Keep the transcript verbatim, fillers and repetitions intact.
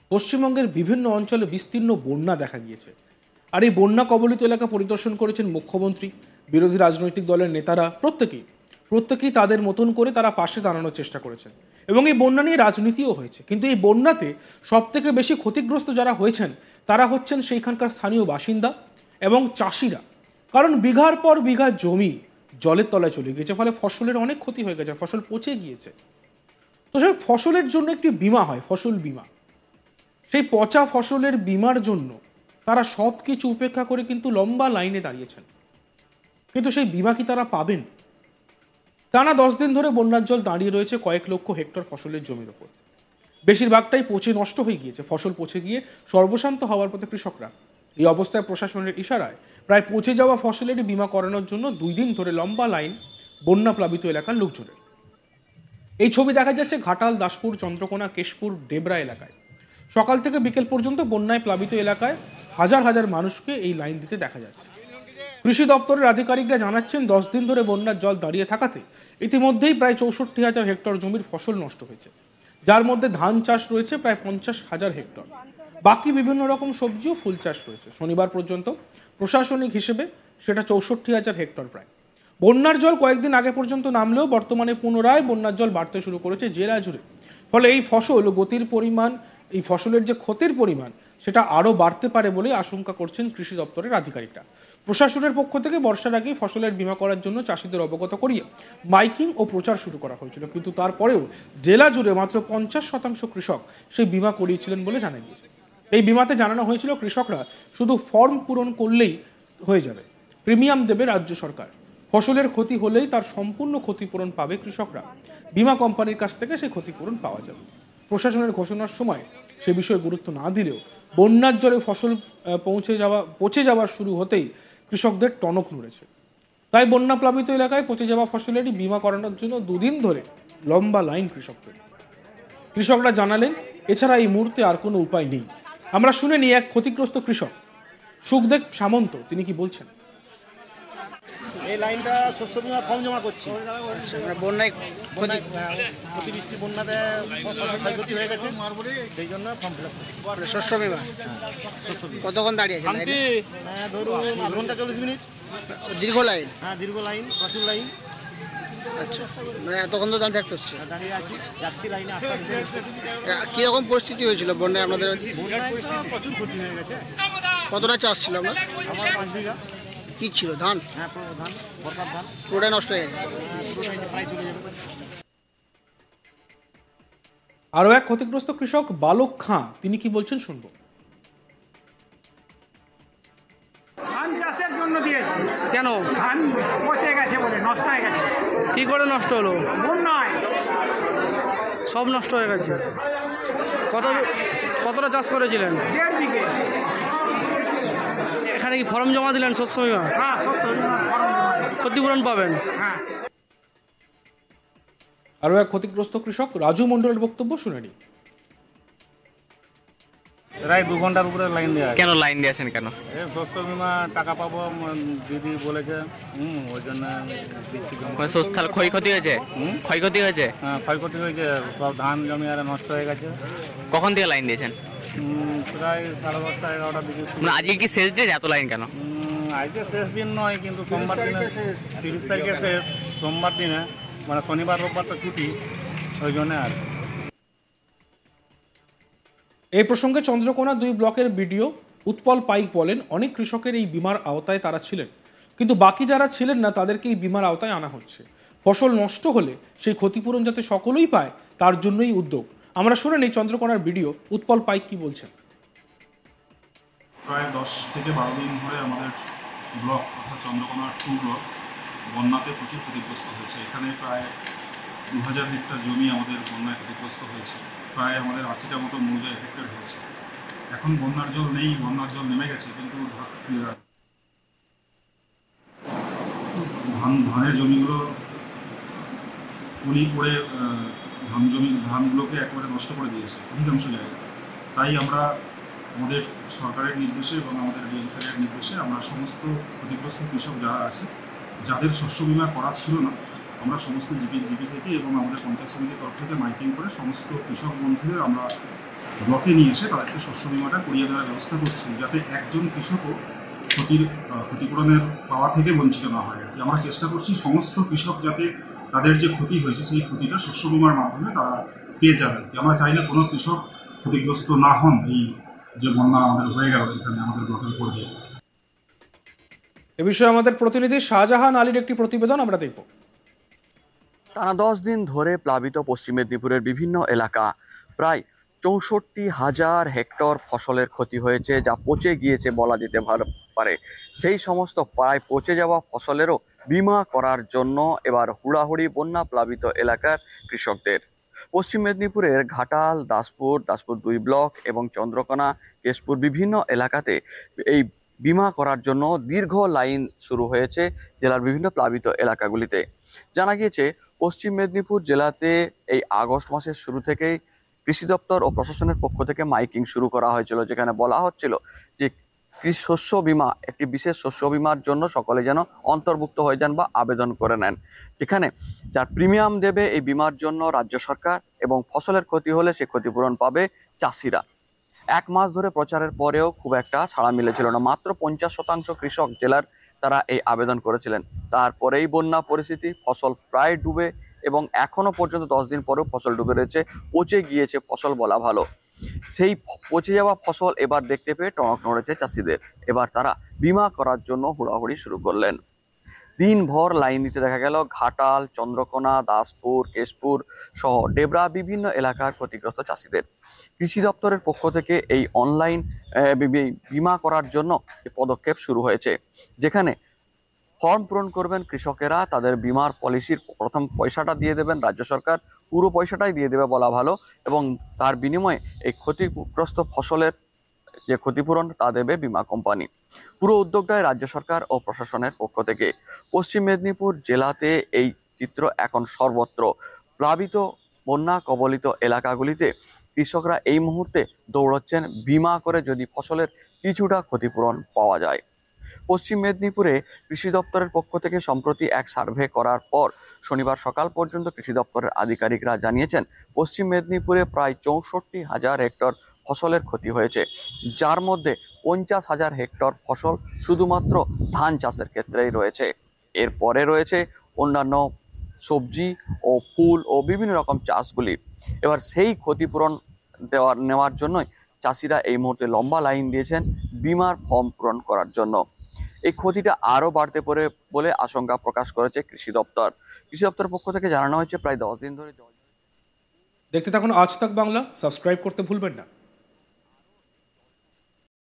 পশ্চিমবঙ্গের বিভিন্ন অঞ্চলে বিস্তীর্ণ বন্যা দেখা গিয়েছে। আর এই বন্যা কবলিত এলাকা পরিদর্শন করেছেন মুখ্যমন্ত্রী, বিরোধী রাজনৈতিক দলের নেতারা, প্রত্যেকেই প্রত্যেকেই তাদের মতন করে তারা পাশে দাঁড়ানোর চেষ্টা করেছেন এবং এই বন্যা নিয়ে রাজনীতিও হয়েছে। কিন্তু এই বন্যাতে সব থেকে বেশি ক্ষতিগ্রস্ত যারা হয়েছেন তারা হচ্ছেন সেইখানকার স্থানীয় বাসিন্দা এবং চাষিরা। কারণ বিঘার পর বিঘা জমি জলের তলায় চলে গিয়েছে, ফলে ফসলের অনেক ক্ষতি হয়ে গেছে, ফসল পচে গিয়েছে। তো সেই ফসলের জন্য একটি বিমা হয়, ফসল বিমা। সেই পচা ফসলের বিমার জন্য তারা সব কিছু উপেক্ষা করে কিন্তু লম্বা লাইনে দাঁড়িয়েছেন। কিন্তু সেই বিমা কি তারা পাবেন? টানা দশ দিন ধরে বন্যার জল দাঁড়িয়ে রয়েছে কয়েক লক্ষ হেক্টর ফসলের জমির ওপর। বেশিরভাগটাই পচে নষ্ট হয়ে গিয়েছে, ফসল পচে গিয়ে সর্বশান্ত হওয়ার পথে কৃষকরা। এই অবস্থায় প্রশাসনের ইশারায় প্রায় পচে যাওয়া ফসলেরই বিমা করানোর জন্য দুই দিন ধরে লম্বা লাইন বন্যা প্লাবিত এলাকার লোকজনের। এই ছবি দেখা যাচ্ছে ঘাটাল, দাসপুর, চন্দ্রকোনা, কেশপুর, ডেবরা এলাকায়। সকাল থেকে বিকেল পর্যন্ত বন্যায় প্লাবিত এলাকায় হাজার হাজার মানুষকে এই লাইন দিতে দেখা যাচ্ছে। কৃষি দপ্তরের আধিকারিকরা জানাচ্ছেন, দশ দিন ধরে বন্যার জল দাঁড়িয়ে থাকাতে ইতিমধ্যেই প্রায় চৌষট্টি হাজার হেক্টর জমির ফসল নষ্ট হয়েছে, যার মধ্যে ধান চাষ রয়েছে প্রায় পঞ্চাশ হাজার হেক্টর। বাকি বিভিন্ন রকম সবজি ও ফুল চাষ রয়েছে। শনিবার পর্যন্ত প্রশাসনিক হিসেবে সেটা চৌষট্টি হাজার হেক্টর প্রায়। বন্যার জল কয়েকদিন আগে পর্যন্ত নামলেও বর্তমানে পুনরায় বন্যার জল বাড়তে শুরু করেছে জেলা জুড়ে। ফলে এই ফসল গতির পরিমাণ, এই ফসলের যে ক্ষতির পরিমাণ, সেটা আরও বাড়তে পারে বলে আশঙ্কা করছেন কৃষি দপ্তরের আধিকারিকরা। প্রশাসনের পক্ষ থেকে বর্ষার আগেই ফসলের বীমা করার জন্য চাষিদের অবগত করিয়ে মাইকিং ও প্রচার শুরু করা হয়েছিল, কিন্তু তারপরেও জেলা জুড়ে মাত্র পঞ্চাশ শতাংশ কৃষক সেই বীমা করিয়েছিলেন বলে জানা গিয়েছে। এই বীমাতে জানানো হয়েছিল কৃষকরা শুধু ফর্ম পূরণ করলেই হয়ে যাবে, প্রিমিয়াম দেবে রাজ্য সরকার। ফসলের ক্ষতি হলেই তার সম্পূর্ণ ক্ষতিপূরণ পাবে কৃষকরা, বীমা কোম্পানির কাছ থেকে সেই ক্ষতিপূরণ পাওয়া যাবে। প্রশাসনের ঘোষণার সময় সে বিষয়ে গুরুত্ব না দিলেও বন্যার জলে ফসল পৌঁছে যাওয়া পচে যাওয়া শুরু হতেই কৃষকদের টনক নড়েছে। তাই বন্যা প্লাবিত এলাকায় পচে যাওয়া ফসলেরই বীমা করানোর জন্য দুদিন ধরে লম্বা লাইন কৃষকদের। কৃষকরা জানালেন, এছাড়া এই মুহূর্তে আর কোনো উপায় নেই। আমরা শুনে নিই এক ক্ষতিগ্রস্ত কৃষক, সুখদেব সামন্ত, তিনি কি বলছেন। এই লাইনটা শস্য বিমা ফর্ম জমা করছি। বন্যায় অতিবৃষ্টি বন্যাতে ক্ষয়ক্ষতি হয়ে গেছে, সেই জন্য ফর্ম ফিল আপ করছি। শস্য বিমা কতক্ষণ দাঁড়িয়ে আছে? হ্যাঁ, ধরুন আধ ঘন্টা চল্লিশ মিনিট। দীর্ঘ লাইন? হ্যাঁ, দীর্ঘ লাইন, প্রচুর লাইন। আচ্ছা, মানে এতক্ষণ তো দাঁড়িয়ে থাকতে হচ্ছে? দাঁড়িয়ে আছি, যাচ্ছি লাইনে আস্তে আস্তে। কীরকম পরিস্থিতি হয়েছিল বন্যায় আপনাদের? বন্যায় প্রচুর ক্ষতি হয়ে গেছে। কতটা চাষ ছিল আপনার? আমার পাঁচ বিঘা। কি ছিল? ধান? হ্যাঁ, পুরো ধান, বরকার ধান। পুরোটাই নষ্ট হয়ে গেছে? প্রায় চলে যাবে। আরও এক ক্ষতিগ্রস্ত কৃষক বালক খাঁ, তিনি কি বলছেন শুনবো। ধান চাষের জন্য দিয়েছি। কেন? ধান পচে গেছে বলে, নষ্ট হয়ে গেছে। কি করে নষ্ট হলো? বন্যায় সব নষ্ট হয়ে গেছে। কত কতটা চাষ করেছিলেন? দেড় বিঘে। এখানে কি ফর্ম জমা দিলেন শস্য বিমা? হ্যাঁ, সব ফর্ম জমা দিয়েছি। ক্ষতিপূরণ পাবেন? হ্যাঁ। আরও এক ক্ষতিগ্রস্ত কৃষক রাজু মণ্ডলের বক্তব্য শুনে নিই। প্রায় দু ঘন্টার উপরে লাইন দেওয়া। কেন লাইন দিয়েছেন কেন? এই শস্য বিমা টাকা পাবো দিদি বলেছে, হুম ওই জন্য দিচ্ছি। তাহলে ক্ষয়ক্ষতি হয়েছে? হুম ক্ষয়ক্ষতি হয়েছে? হ্যাঁ, ক্ষয়ক্ষতি হয়েছে, সব ধান জমি আর নষ্ট হয়ে গেছে। কখন থেকে লাইন দিয়েছেন? প্রায় সাড়ে দশটা এগারোটার দিকে। মানে আজকে কি শেষ ডেট? এত লাইন কেন? আজকে শেষ দিন নয়, কিন্তু সোমবার দিনে তিরিশ তারিখে শেষ। সোমবার দিনে মানে শনিবার রোববার তো ছুটি, ওই জন্য আর। এই প্রসঙ্গে চন্দ্রকোনা দুই ব্লকের বিডিও উৎপল পাইক বলেন, অনেক কৃষকের এই বিমার আওতায় তারা ছিলেন, কিন্তু বাকি যারা ছিলেন না তাদেরকে এই বিমার আওতায় আনা হচ্ছে। ফসল নষ্ট হলে সেই ক্ষতিপূরণ যাতে সকলেই পায়, তার জন্যই উদ্যোগ। আমরা শুনে নিই চন্দ্রকোনার বিডিও উৎপল পাইক কি বলছেন। প্রায় দশ থেকে বারো দিন ধরে আমাদের ব্লক অর্থাৎ চন্দ্রকোনা টু ব্লক বন্যাতে প্রচুর ক্ষতিগ্রস্ত হয়েছে। এখানে প্রায় দু হাজার হেক্টর জমি আমাদের বন্যায় ক্ষতিগ্রস্ত হয়েছে। প্রায় আমাদের আশিটা মতো মৌজা এফেক্টেড হয়েছে। এখন বন্যার জল নেই, বন্যার জল নেমে গেছে, কিন্তু ধান ধানের জমিগুলো উনি পড়ে ধান জমি ধানগুলোকে একেবারে নষ্ট করে দিয়েছে অধিকাংশ জায়গায়। তাই আমরা আমাদের সরকারের নির্দেশে এবং আমাদের ডিএমসির নির্দেশে আমরা সমস্ত ক্ষতিগ্রস্ত কৃষক যারা আছে, যাদের শস্য বিমা করা ছিল না, আমরা সমস্ত জিপি জিপি থেকে এবং আমাদের পঞ্চায়েত সমিতির তরফ থেকে মাইকিং করে সমস্ত কৃষক বন্ধুদের আমরা ব্লকে নিয়ে এসে তাদেরকে শস্য বিমাটা করিয়ে দেওয়ার ব্যবস্থা করছি, যাতে একজন কৃষকও ক্ষতির ক্ষতিপূরণের পাওয়া থেকে বঞ্চিত না হয়। আর কি আমরা চেষ্টা করছি সমস্ত কৃষক যাতে তাদের যে ক্ষতি হয়েছে সেই ক্ষতিটা শস্য বিমার মাধ্যমে তারা পেয়ে যাবে। আমরা চাই না কোনো কৃষক ক্ষতিগ্রস্ত না হন এই যে বন্যা আমাদের হয়ে গেল এখানে আমাদের ব্লকের উপর দিয়ে। এ বিষয়ে আমাদের প্রতিনিধি শাহজাহান আলীর একটি প্রতিবেদন আমরা দেখব। টানা দশ দিন ধরে প্লাবিত পশ্চিম মেদিনীপুরের বিভিন্ন এলাকা, প্রায় চৌষট্টি হাজার হেক্টর ফসলের ক্ষতি হয়েছে, যা পচে গিয়েছে বলা যেতে পারে। সেই সমস্ত প্রায় পচে যাওয়া ফসলেরও বীমা করার জন্য এবার হুড়াহুড়ি বন্যা প্লাবিত এলাকার কৃষকদের। পশ্চিম মেদিনীপুরের ঘাটাল, দাসপুর, দাসপুর দুই ব্লক এবং চন্দ্রকোনা, কেশপুর বিভিন্ন এলাকাতে এই বীমা করার জন্য দীর্ঘ লাইন শুরু হয়েছে জেলার বিভিন্ন প্লাবিত এলাকাগুলিতে। জানা গিয়েছে পশ্চিম মেদিনীপুর জেলাতে এই আগস্ট মাসের শুরু থেকেই কৃষি দপ্তর ও প্রশাসনের পক্ষ থেকে মাইকিং শুরু করা হয়েছিল, যেখানে বলা হচ্ছিল যে কৃষি শস্য বীমা, একটি বিশেষ শস্য বীমার জন্য সকলে যেন অন্তর্ভুক্ত হয়ে যান বা আবেদন করে নেন, যেখানে যার প্রিমিয়াম দেবে এই বীমার জন্য রাজ্য সরকার এবং ফসলের ক্ষতি হলে সে ক্ষতিপূরণ পাবে চাষিরা। এক মাস ধরে প্রচারের পরেও খুব একটা ছাড়া মিলেছিল না। মাত্র পঞ্চাশ শতাংশ কৃষক জেলার তারা এই আবেদন করেছিলেন। তারপরেই বন্যা পরিস্থিতি, ফসল প্রায় ডুবে এবং এখনো পর্যন্ত দশ দিন পরেও ফসল ডুবে রয়েছে, পচে গিয়েছে ফসল বলা ভালো। সেই পচে যাওয়া ফসল এবার দেখতে পেয়ে টনক নড়েছে চাষিদের। এবার তারা বীমা করার জন্য হুড়াহুড়ি শুরু করলেন। দিনভর লাইন দিতে দেখা গেল ঘাটাল, চন্দ্রকোনা, দাসপুর, কেশপুর সহ ডেবরা বিভিন্ন এলাকার ক্ষতিগ্রস্ত চাষিদের। কৃষি দপ্তরের পক্ষ থেকে এই অনলাইন বীমা করার জন্য পদক্ষেপ শুরু হয়েছে, যেখানে ফর্ম পূরণ করবেন কৃষকেরা, তাদের বীমার পলিসির প্রথম পয়সাটা দিয়ে দেবেন রাজ্য সরকার, পুরো পয়সাটাই দিয়ে দেবে বলা ভালো, এবং তার বিনিময়ে এই ক্ষতিগ্রস্ত ফসলের যে ক্ষতিপূরণ তা দেবে বীমা কোম্পানি। পুরো উদ্যোগটাই রাজ্য সরকার ও প্রশাসনের পক্ষ থেকে। পশ্চিম মেদিনীপুর জেলাতে এই চিত্র এখন সর্বত্র। প্লাবিত বন্যা কবলিত এলাকাগুলিতে কৃষকরা এই মুহূর্তে দৌড়চ্ছেন বীমা করে যদি ফসলের কিছুটা ক্ষতিপূরণ পাওয়া যায়। পশ্চিম মেদিনীপুরে কৃষি দপ্তরের পক্ষ থেকে সম্প্রতি এক সার্ভে করার পর শনিবার সকাল পর্যন্ত কৃষি দপ্তরের আধিকারিকরা জানিয়েছেন পশ্চিম মেদিনীপুরে প্রায় চৌষট্টি হাজার হেক্টর ফসলের ক্ষতি হয়েছে, যার মধ্যে পঞ্চাশ হাজার হেক্টর ফসল শুধুমাত্র ধান চাষের ক্ষেত্রেই রয়েছে। এরপরে রয়েছে অন্যান্য সবজি ও ফুল ও বিভিন্ন রকম চাষগুলি। এবার সেই ক্ষতিপূরণ দেওয়ার নেওয়ার জন্যই চাষিরা এই মুহূর্তে লম্বা লাইন দিয়েছেন বীমার ফর্ম পূরণ করার জন্য। এই ক্ষতিটা আরও বাড়তে পারে বলে আশঙ্কা প্রকাশ করেছে কৃষি দপ্তর। কৃষি দপ্তরের পক্ষ থেকে জানানো হয়েছে প্রায় দশ দিন ধরে জল। দেখতে থাকুন আজ তাক বাংলা, সাবস্ক্রাইব করতে ভুলবেন না।